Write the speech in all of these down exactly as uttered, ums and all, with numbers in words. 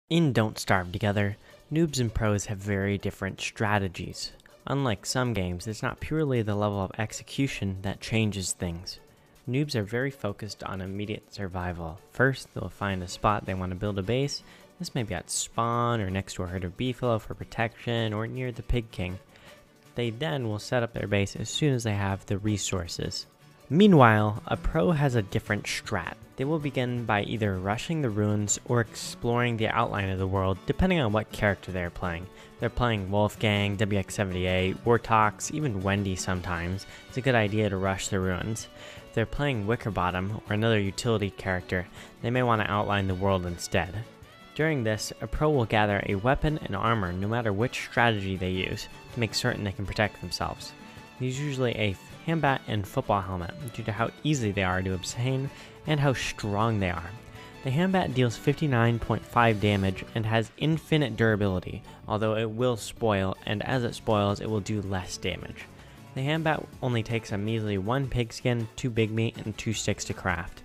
In Don't Starve Together, noobs and pros have very different strategies. Unlike some games, it's not purely the level of execution that changes things. Noobs are very focused on immediate survival. First, they'll find a spot they want to build a base. This may be at spawn, or next to a herd of beefalo for protection, or near the Pig King. They then will set up their base as soon as they have the resources. Meanwhile, a pro has a different strat. They will begin by either rushing the ruins or exploring the outline of the world, depending on what character they are playing. If they're playing Wolfgang, W X seventy-eight, Wartox, even Wendy sometimes, it's a good idea to rush the ruins. If they're playing Wickerbottom or another utility character, they may want to outline the world instead. During this, a pro will gather a weapon and armor no matter which strategy they use, to make certain they can protect themselves. There's usually a handbat and football helmet due to how easy they are to obtain and how strong they are. The handbat deals fifty-nine point five damage and has infinite durability, although it will spoil, and as it spoils it will do less damage. The handbat only takes a measly one pigskin, two big meat, and two sticks to craft.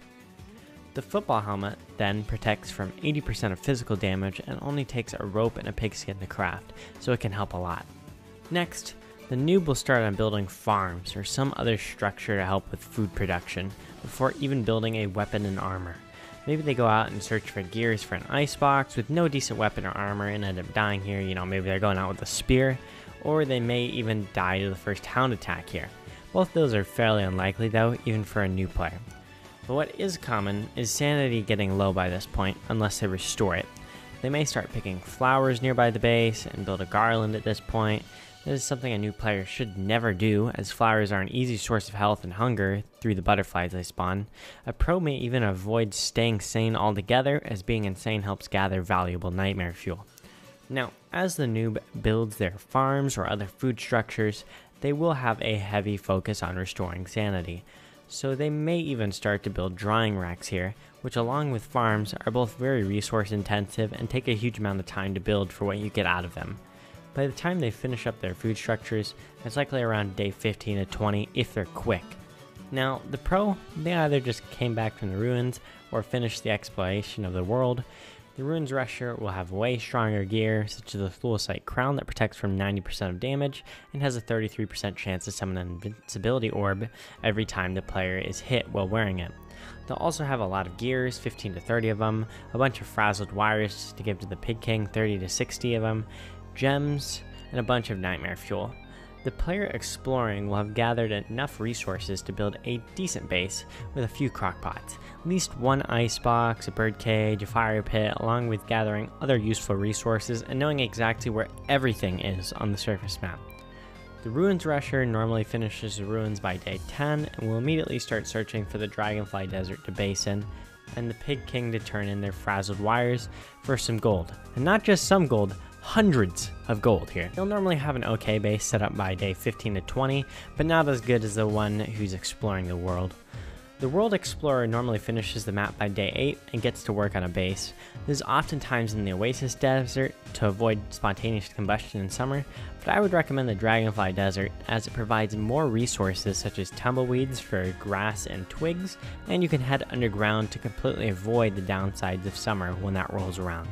The football helmet then protects from eighty percent of physical damage and only takes a rope and a pigskin to craft, so it can help a lot. Next, the noob will start on building farms or some other structure to help with food production, before even building a weapon and armor. Maybe they go out and search for gears for an icebox with no decent weapon or armor and end up dying here. You know, maybe they're going out with a spear, or they may even die to the first hound attack here. Both those are fairly unlikely though, even for a new player. But what is common is sanity getting low by this point, unless they restore it. They may start picking flowers nearby the base and build a garland at this point. This is something a new player should never do, as flowers are an easy source of health and hunger through the butterflies they spawn. A pro may even avoid staying sane altogether, as being insane helps gather valuable nightmare fuel. Now, as the noob builds their farms or other food structures, they will have a heavy focus on restoring sanity. So they may even start to build drying racks here, which along with farms are both very resource intensive and take a huge amount of time to build for what you get out of them. By the time they finish up their food structures, it's likely around day fifteen to twenty if they're quick. Now, the pro, they either just came back from the ruins or finished the exploration of the world. The ruins rusher will have way stronger gear, such as the Thulecite crown that protects from ninety percent of damage and has a thirty-three percent chance to summon an invincibility orb every time the player is hit while wearing it. They'll also have a lot of gears, fifteen to thirty of them, a bunch of frazzled wires to give to the Pig King, thirty to sixty of them, gems, and a bunch of nightmare fuel. The player exploring will have gathered enough resources to build a decent base with a few crockpots, at least one icebox, a bird cage, a fire pit, along with gathering other useful resources and knowing exactly where everything is on the surface map. The Ruins Rusher normally finishes the ruins by day ten and will immediately start searching for the Dragonfly Desert to base in, and the Pig King to turn in their frazzled wires for some gold. And not just some gold, hundreds of gold here. You'll normally have an okay base set up by day fifteen to twenty, but not as good as the one who's exploring the world. The World Explorer normally finishes the map by day eight and gets to work on a base. This is oftentimes in the Oasis Desert to avoid spontaneous combustion in summer, but I would recommend the Dragonfly Desert as it provides more resources such as tumbleweeds for grass and twigs, and you can head underground to completely avoid the downsides of summer when that rolls around.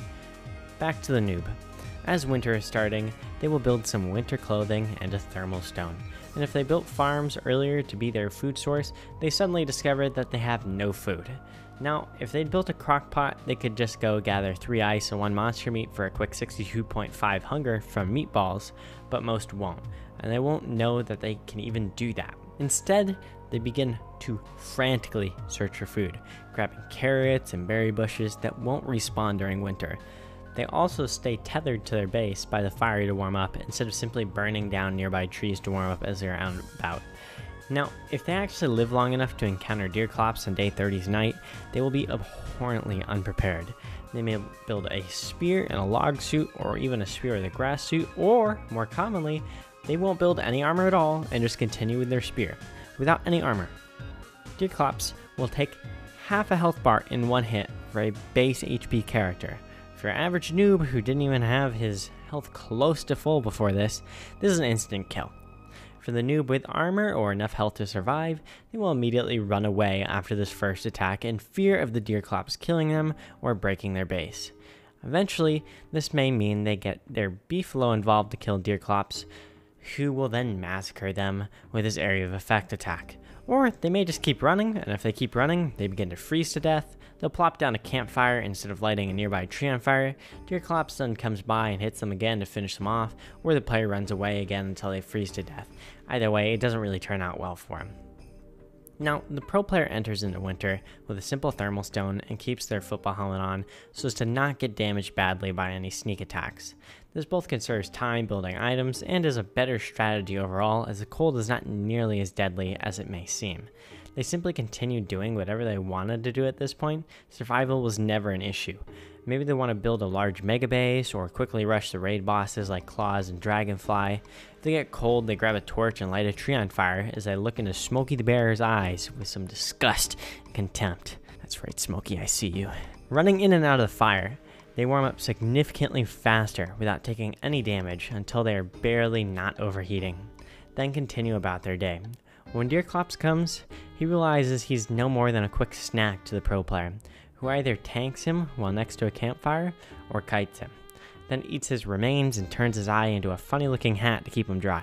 Back to the noob. As winter is starting, they will build some winter clothing and a thermal stone. And if they built farms earlier to be their food source, they suddenly discovered that they have no food. Now, if they'd built a crock pot, they could just go gather three ice and one monster meat for a quick sixty-two point five hunger from meatballs, but most won't, and they won't know that they can even do that. Instead, they begin to frantically search for food, grabbing carrots and berry bushes that won't respawn during winter. They also stay tethered to their base by the fire to warm up, instead of simply burning down nearby trees to warm up as they're out and about. Now, if they actually live long enough to encounter Deerclops on day thirty's night, they will be abhorrently unprepared. They may build a spear and a log suit, or even a spear with a grass suit, or, more commonly, they won't build any armor at all and just continue with their spear, without any armor. Deerclops will take half a health bar in one hit for a base H P character. For your average noob who didn't even have his health close to full before this, this is an instant kill. For the noob with armor or enough health to survive, they will immediately run away after this first attack in fear of the Deerclops killing them or breaking their base. Eventually, this may mean they get their Beefalo involved to kill Deerclops, who will then massacre them with his area of effect attack. Or they may just keep running, and if they keep running, they begin to freeze to death. They'll plop down a campfire instead of lighting a nearby tree on fire. Deerclops then comes by and hits them again to finish them off, or the player runs away again until they freeze to death. Either way, it doesn't really turn out well for him. Now, the pro player enters into winter with a simple thermal stone and keeps their football helmet on so as to not get damaged badly by any sneak attacks. This both conserves time building items and is a better strategy overall, as the cold is not nearly as deadly as it may seem. They simply continue doing whatever they wanted to do at this point. Survival was never an issue. Maybe they want to build a large mega base or quickly rush the raid bosses like Claws and Dragonfly. If they get cold, they grab a torch and light a tree on fire as they look into Smokey the Bear's eyes with some disgust and contempt. That's right, Smokey, I see you. Running in and out of the fire, they warm up significantly faster without taking any damage until they are barely not overheating, then continue about their day. When Deerclops comes, he realizes he's no more than a quick snack to the pro player, who either tanks him while next to a campfire or kites him, then eats his remains and turns his eye into a funny looking hat to keep him dry.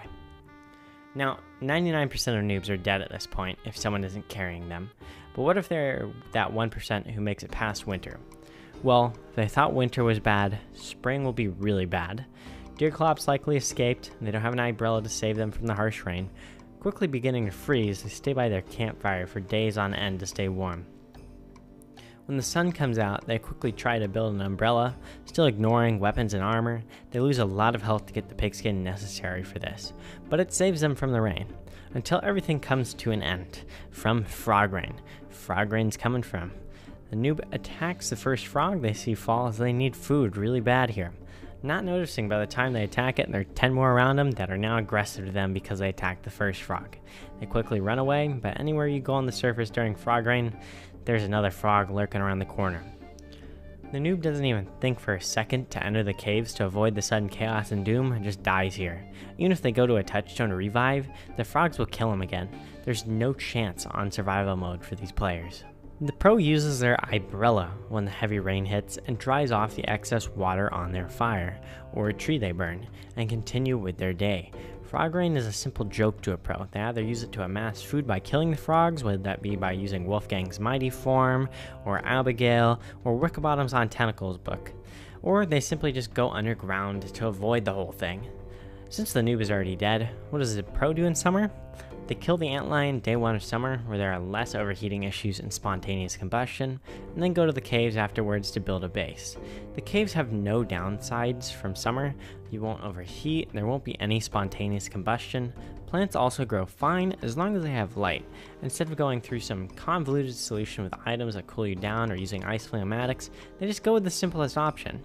Now, ninety-nine percent of noobs are dead at this point if someone isn't carrying them, but what if they're that one percent who makes it past winter? Well, if they thought winter was bad, spring will be really bad. Deerclops likely escaped, and they don't have an umbrella to save them from the harsh rain. Quickly beginning to freeze, they stay by their campfire for days on end to stay warm. When the sun comes out, they quickly try to build an umbrella, still ignoring weapons and armor. They lose a lot of health to get the pigskin necessary for this, but it saves them from the rain, until everything comes to an end. From frog rain. Frog rain's coming from. The noob attacks the first frog they see fall as they need food really bad here. Not noticing by the time they attack it, there are ten more around them that are now aggressive to them because they attacked the first frog. They quickly run away, but anywhere you go on the surface during frog rain, there's another frog lurking around the corner. The noob doesn't even think for a second to enter the caves to avoid the sudden chaos and doom and just dies here. Even if they go to a touchstone to revive, the frogs will kill him again. There's no chance on survival mode for these players. The pro uses their umbrella when the heavy rain hits and dries off the excess water on their fire, or a tree they burn, and continue with their day. Frog rain is a simple joke to a pro. They either use it to amass food by killing the frogs, whether that be by using Wolfgang's mighty form, or Abigail, or Wickerbottom's on Tentacles book, or they simply just go underground to avoid the whole thing. Since the noob is already dead, what does the pro do in summer? They kill the antlion day one of summer, where there are less overheating issues and spontaneous combustion, and then go to the caves afterwards to build a base. The caves have no downsides from summer. You won't overheat, there won't be any spontaneous combustion. Plants also grow fine as long as they have light. Instead of going through some convoluted solution with items that cool you down or using ice flammatics, they just go with the simplest option.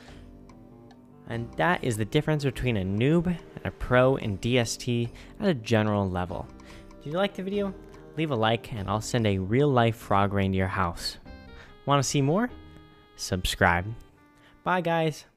And that is the difference between a noob and a pro in D S T at a general level. Did you like the video? Leave a like and I'll send a real life frog rain to your house. Want to see more? Subscribe. Bye guys.